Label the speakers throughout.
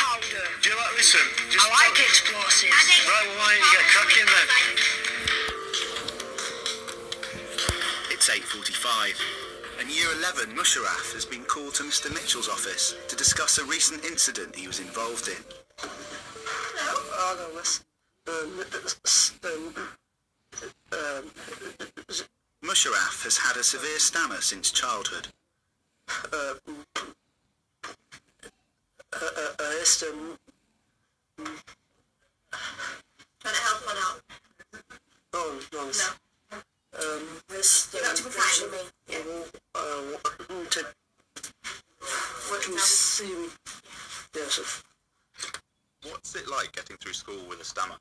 Speaker 1: louder.
Speaker 2: Do you like listen?
Speaker 1: I like explosives.
Speaker 2: Right, well, why don't you get cracking then?
Speaker 3: It's 8:45, and Year 11 Musharaf has been called to Mr. Mitchell's office to discuss a recent incident he was involved in. Musharaf has had a severe stammer since childhood.
Speaker 4: Can I help one out?
Speaker 5: Oh, no.
Speaker 4: No. You got to be fine with me. Yeah. What can
Speaker 5: see me. Yes.
Speaker 3: What's it like getting through school with a stammer?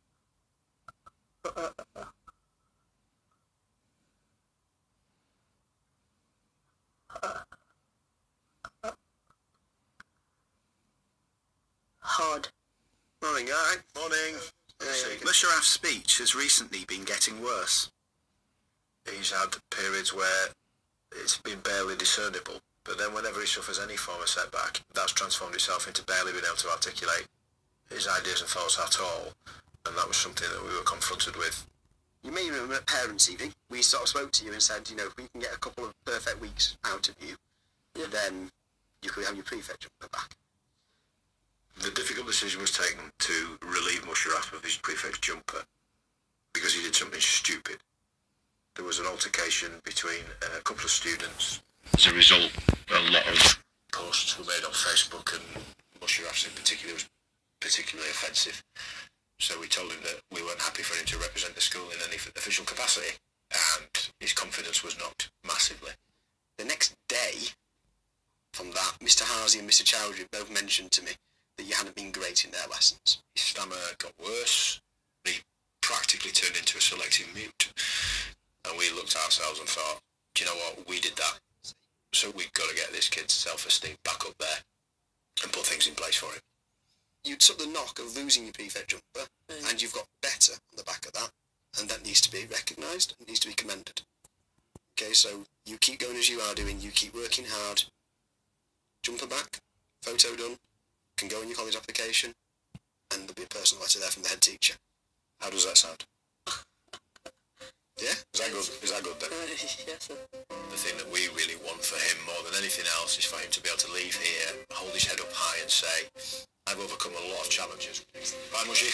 Speaker 5: Hard. Morning, guy.
Speaker 3: Morning.
Speaker 5: Yeah.
Speaker 3: Musharaf's speech has recently been getting worse.
Speaker 6: He's had periods where it's been barely discernible, but then whenever he suffers any form of setback, that's transformed itself into barely being able to articulate his ideas and thoughts at all, and that was something that we were confronted with.
Speaker 7: You may remember at parents' evening, we sort of spoke to you and said, you know, if we can get a couple of perfect weeks out of you, then you could have your prefect jumper back.
Speaker 6: The difficult decision was taken to relieve Musharaf of his prefect's jumper because he did something stupid. There was an altercation between a couple of students. As a result, a lot of posts were made on Facebook, and Musharaf's in particular was particularly offensive. So we told him that we weren't happy for him to represent the school in any official capacity, and his confidence was knocked massively.
Speaker 7: The next day, from that, Mr. Harsey and Mr. Chowdhury both mentioned to me that you hadn't been great in their lessons.
Speaker 6: His stammer got worse. He practically turned into a selective mute. And we looked at ourselves and thought, do you know what, we did that. So we've got to get this kid's self-esteem back up there and put things in place for him.
Speaker 7: You took the knock of losing your prefect jumper, and you've got better on the back of that, and that needs to be recognised and needs to be commended. Okay, so you keep going as you are doing, you keep working hard, jumper back, photo done, can go in your college application, and there'll be a personal letter there from the head teacher.
Speaker 6: How does that sound?
Speaker 7: Yeah?
Speaker 6: Is that good? Is that good then?
Speaker 5: Yes, sir.
Speaker 6: The thing that we really want for him more than anything else is for him to be able to leave here, hold his head up high and say, I've overcome a lot of challenges. Right, Mushy?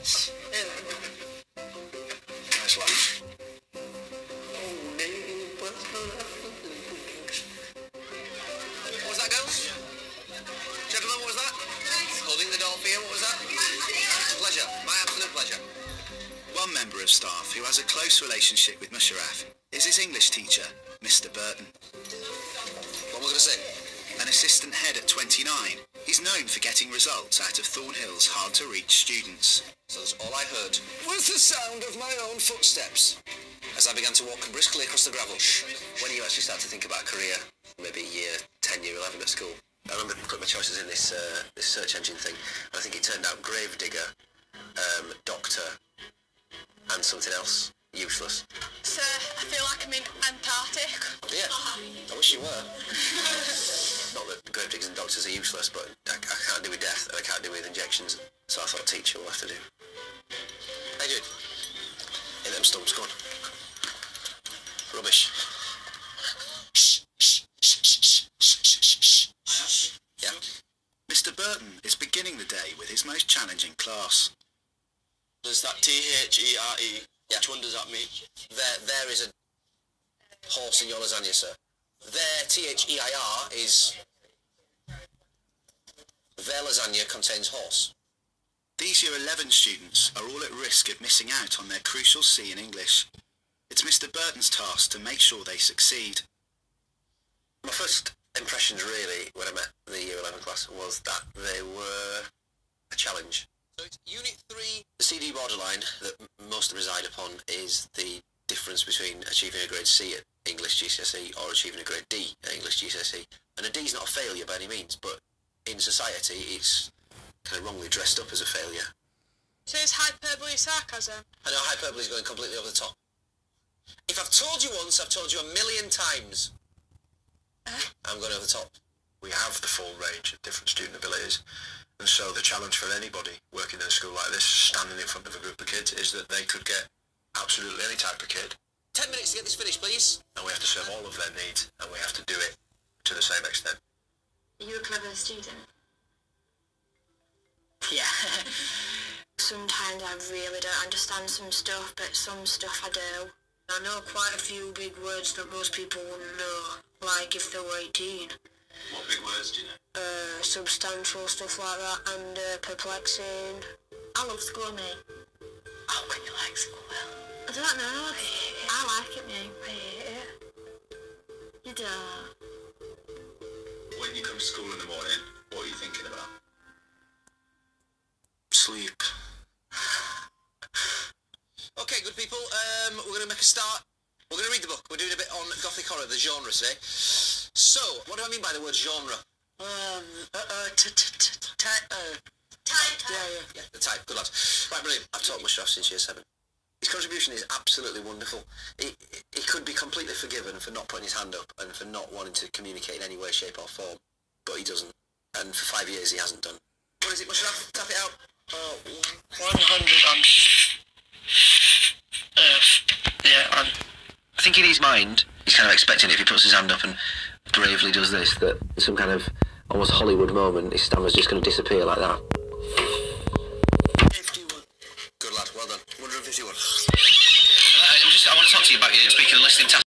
Speaker 6: Nice laugh.
Speaker 7: What was that, girls? Gentlemen, what was that? Holding the door for you, what was that? Pleasure, my absolute pleasure.
Speaker 3: One member of staff who has a close relationship with Musharaf is his English teacher, Mr. Burton.
Speaker 7: What was I going to say?
Speaker 3: An assistant head at 29, he's known for getting results out of Thornhill's hard-to-reach students.
Speaker 7: So that's all I heard was the sound of my own footsteps as I began to walk briskly across the gravel. When you actually start to think about a career, maybe year 10, year 11 at school, I remember putting my choices in this search engine thing, and I think it turned out gravedigger, doctor, and something else useless.
Speaker 4: Sir, I feel like I'm in Antarctic.
Speaker 7: Yeah, I wish you were. Not that gravediggers and doctors are useless, but I can't do with death and I can't do with injections, so I thought teacher will have to do. Hey dude, in them stumps, go on. Rubbish. Yeah.
Speaker 3: Mr. Burton is beginning the day with his most challenging class.
Speaker 7: There's that T-H-E-R-E. Yeah. Which one does that mean? There is a horse in your lasagna, sir. There, T-H-E-I-R, is... Their lasagna contains horse.
Speaker 3: These Year 11 students are all at risk of missing out on their crucial C in English. It's Mr. Burton's task to make sure they succeed.
Speaker 7: My first impressions, really, when I met the Year 11 class, was that they were a challenge. So it's Unit 3. The CD borderline that most reside upon is the difference between achieving a grade C at English GCSE or achieving a grade D at English GCSE. And a D is not a failure by any means, but in society it's kind of wrongly dressed up as a failure.
Speaker 4: So it's hyperbole sarcasm?
Speaker 7: I know hyperbole is going completely over the top. If I've told you once, I've told you a million times. I'm going over the top.
Speaker 6: We have the full range of different student abilities. And so the challenge for anybody working in a school like this, standing in front of a group of kids, is that they could get absolutely any type of kid.
Speaker 7: 10 minutes to get this finished, please.
Speaker 6: And we have to serve all of their needs, and we have to do it to the same extent.
Speaker 1: Are you a clever student?
Speaker 4: Yeah.
Speaker 1: Sometimes I really don't understand some stuff, but some stuff I do.
Speaker 4: I know quite a few big words that most people wouldn't know, like if they were 18.
Speaker 6: What big words do you know?
Speaker 4: Substantial, stuff like that, and perplexing.
Speaker 1: I love school, mate.
Speaker 4: How can you like school?
Speaker 1: I don't know. I like it, mate.
Speaker 4: I hate it.
Speaker 1: You don't.
Speaker 6: When you come to school in the morning, what are you thinking about?
Speaker 3: Sleep.
Speaker 7: Okay, good people, we're going to make a start. We're going to read the book. We're doing a bit on Gothic horror, the genre, say. So, what do I mean by the word genre?
Speaker 1: Type.
Speaker 7: Yeah, the type. Good lads. Right, brilliant. I've taught Musharaf since year 7. His contribution is absolutely wonderful. He could be completely forgiven for not putting his hand up and for not wanting to communicate in any way, shape or form. But he doesn't. And for 5 years he hasn't done. What is it, Musharaf? Tap it out.
Speaker 5: 100 and...
Speaker 7: I think in his mind, he's kind of expecting if he puts his hand up and bravely does this, that some kind of almost Hollywood moment, his stammer's just going to disappear like that.
Speaker 5: 51.
Speaker 7: Good lad, well done. 151.
Speaker 8: I want to talk to you about your speaking and listening task.